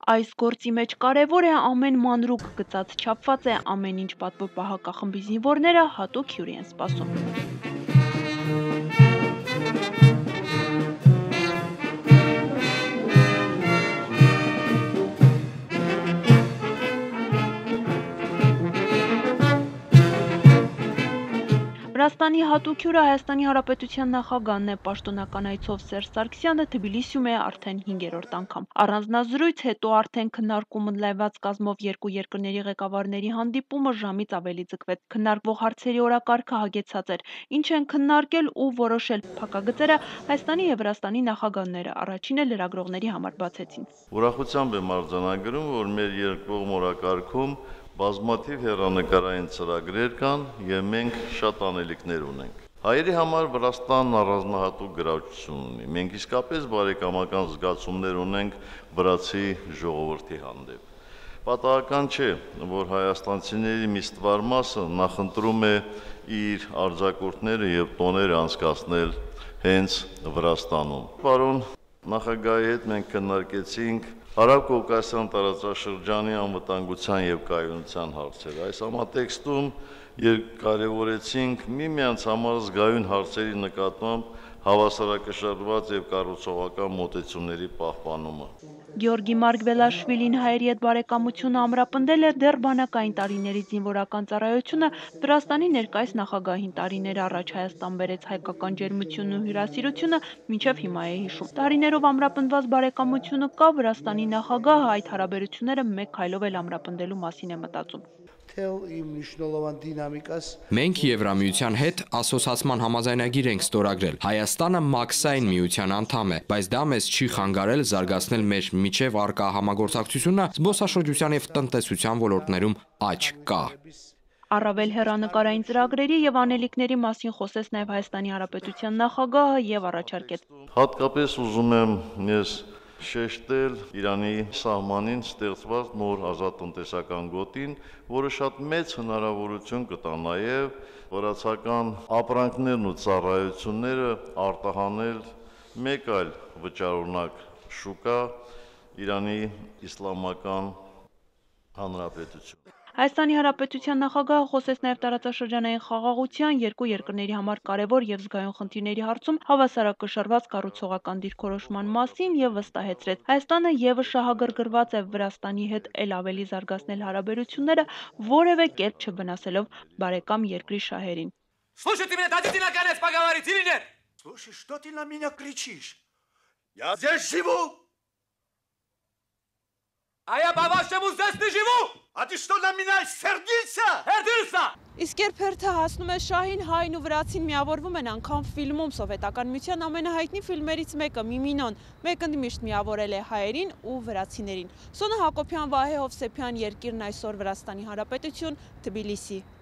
Այս գործի մեջ կարևոր է ամեն մանրուք գծած չափված է, ամեն ինչ պատվո պահակախմբի զինվորները հատուկ հյուրի են սպասում։ Վրաստանի հատուկ հյուրը Հայաստանի Հանրապետության նախագահն է, պաշտոնական այցով Սերժ Սարգսյանը Թբիլիսիում է արդեն 5-րդ անգամ։ Առանձնազրույց, հետո արդեն քննարկում ընդլայնված կազմով երկու երկրների ղեկավարների հանդիպումը ժամից ավելի ձգվեց։ Քննարկվող հարցերի օրակարգը հագեցած էր։ Ինչ են քննարկել ու որոշել փակագծերը Հայաստանի եւ Վրաստանի նախագահները, առաջինը լրագրողների համար բացեցին։ Ուրախությամբ եմ արձանագրում, որ մեր երկկողմ օրակարգում բազմաթիվ հեռանկարային ծրագրեր կան եւ մենք շատ անելիքներ ունենք։ Հայերի համար Վրաստանն առանձնահատուկ գրավչություն ունի։ Մենք իսկապես բարեկամական զգացումներ ունենք վրացի ժողովրդի հանդեպ։ Պատահական չէ, որ հայաստանցիների մի ստվար մասը նախընտրում է իր արձակուրդները եւ տոները անցկացնել հենց Վրաստանում։ Պարոն նախագահի հետ մենք քննարկեցինք Հարավ-Կովկասյան տարածաշրջանի անվտանգության եւ կայունության հարցերը։ Այս համատեքստում կարևորեցինք միմյանց համար զգայուն հարցերի նկատմամբ հավասարակշռված եւ կառուցողական մոտեցումների պահպանումը։ Գեորգի Մարգվելաշվիլին հայերի հետ բարեկամությունը ամրապնդել է դեռ բանակային տարիների զինվորական ծառայությունը, Վրաստանի ներկայիս նախագահին տարիներ առաջ Հայաստան բերեց հայկական ջերմությունն ու հյուրասիրությունը, մինչև հիմա է հիշում։ Տարիներով ամրապնդված բարեկամությունը կա, Վրաստանի նախագահը այդ հարաբերությունները մեկ քայլով էլ ամրապնդելու մասին է մտածում։ Մենք Եվրամիության հետ ասոցացման համաձայնագիր ենք ստորագրել։ Հայաստանը մաքսային միության անդամ է, բայց դա մեզ չի խանգարել զարգացնել մեր միջև առկա համագործակցությունը, զբոսաշրջության եւ տնտեսության ոլորտներում աճ կա։ Առավել հեռանկարային ծրագրերի եւ անելիքների մասին խոսեց նաեւ Հայաստանի Հանրապետության նախագահը եւ առաջարկեց. Հատկապես ուզում եմ ես շեշտել Իրանի սահմանին ստեղծված նոր ազատ տնտեսական գոտին, որը շատ մեծ հնարավորություն կտա նաև վրացական ապրանքներն ու ծառայությունները արտահանել մեկ այլ վճարունակ շուկա Իրանի Իսլամական Հանրապետություն։ Հայաստանի Հանրապետության նախագահը խոսեց նաև տարածաշրջանային խաղաղության, երկու երկրների համար կարևոր եւ զգայուն խնդիրների հարցում հավասարակշռված կառուցողական դիրքորոշման մասին եւ վստահեցրեց. Հայաստանը եւս շահագրգռված է Վրաստանի հետ ել ավելի զարգացնել հարաբերությունները, որևէ կերպ չվնասելով բարեկամ երկրի շահերին։ Слушайте меня, дадите наконец поговорить или нет? Слушай, что ты на меня кричишь? Я здесь живу! А я по-вашему здесь не живу! А ты что на меня сердился? Հերդիրսա! Իսկ երբ հերթը հասնում է շահին, հայն ու վրացին միավորվում են անգամ ֆիլմում սովետական միության ամենահայտնի ֆիլմերից մեկը՝ Միմինոն, մեկը միշտ միավորել է հայերին ու վրացիներին։ Սոնա Հակոբյան, Վահե Հովսեփյան, Երկիրն այսօր, Վրաստանի Հանրապետություն, Թբիլիսի։